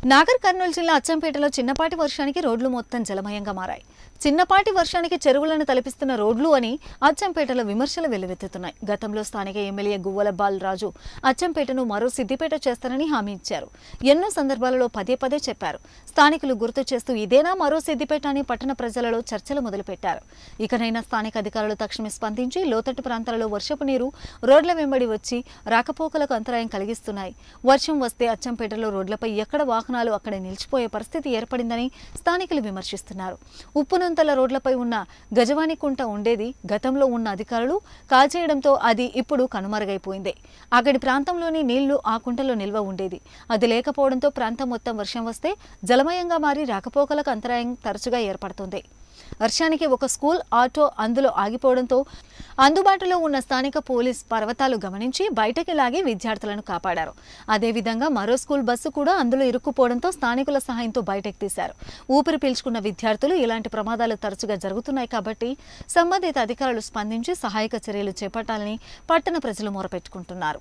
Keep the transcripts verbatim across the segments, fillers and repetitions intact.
నాగర్ కర్నూలు జిల్లా అచ్చంపేటలో చిన్నపాటి వర్షానికి రోడ్లు మొత్తం జలమయంగా మారాయి. చిన్నపాటి వర్షానికి చెరువులను తలపిస్తున్న రోడ్లు అని అచ్చంపేటలో విమర్శలు వెల్లువెత్తుతున్నాయి. గతంలో స్థానిక ఎమ్మెల్యే గువ్వల బాలరాజు అచ్చంపేటను మరో సిద్దిపేట చేస్తారని హామీ ఇచ్చారు. ఎన్నో సందర్భాలలో పదే పదే చెప్పారు. స్థానికులు గుర్తు చేస్తూ ఇదేనా మరో సిద్దిపేట అని పట్టణ ప్రజలలో చర్చలు మొదలుపెట్టారు. ఇకనైనా స్థానిక అధికారులు తక్షణమే స్పందించి లోతట్టు ప్రాంతాలలో వర్షపు నీరు రోడ్ల వెంబడి వచ్చి రాకపోకలకు అంతరాయం కలిగిస్తున్నాయి. వర్షం వస్తే అచ్చంపేటలో రోడ్లపై ఎక్కడ వాహనాలు అక్కడ నిలిచిపోయే పరిస్థితి ఏర్పడిందని స్థానికులు విమర్శిస్తున్నారు. ఉప్పునంతల రోడ్లపై ఉన్న గజవాణి కుంట ఉండేది గతంలో ఉన్న అధికారులు కాల్చేయడంతో అది ఇప్పుడు కనుమరుగైపోయింది. అక్కడి ప్రాంతంలోని నీళ్లు ఆ కుంటలో నిల్వ ఉండేది. అది లేకపోవడంతో ప్రాంతం మొత్తం వర్షం వస్తే జలమయంగా మారి రాకపోకలకు అంతరాయం తరచుగా ఏర్పడుతుంది. వర్షానికి ఒక స్కూల్ ఆటో అందులో ఆగిపోవడంతో అందుబాటులో ఉన్న స్థానిక పోలీస్ పర్వతాలు గమనించి బయటకి లాగి విద్యార్థులను కాపాడారు. అదేవిధంగా మరో స్కూల్ బస్సు కూడా అందులో ఇరుక్కుపోవడంతో స్థానికుల సహాయంతో బయటకు తీశారు. ఊపిరి పీల్చుకున్న విద్యార్థులు ఇలాంటి ప్రమాదాలు తరచుగా జరుగుతున్నాయి కాబట్టి సంబంధిత అధికారులు స్పందించి సహాయక చర్యలు చేపట్టాలని పట్టణ ప్రజలు మొరపెట్టుకుంటున్నారు.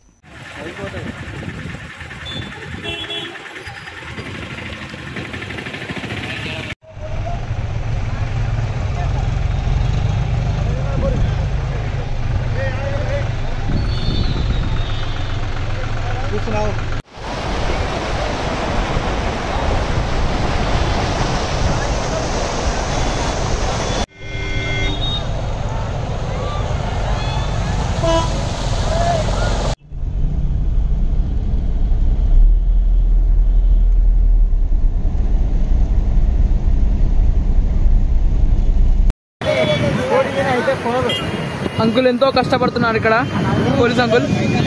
అంకుల్ ఎంతో కష్టపడుతున్నారు ఇక్కడ పోలీస్ అంకుల్.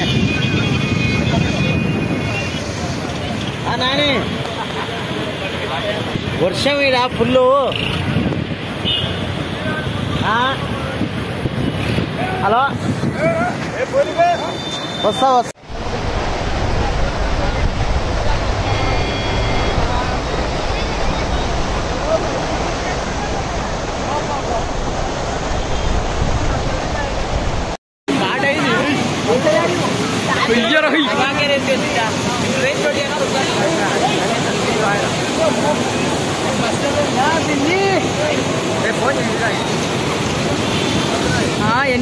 వర్షం ఇడ ఫుల్లు. హలో వస్తా వస్తా हाँ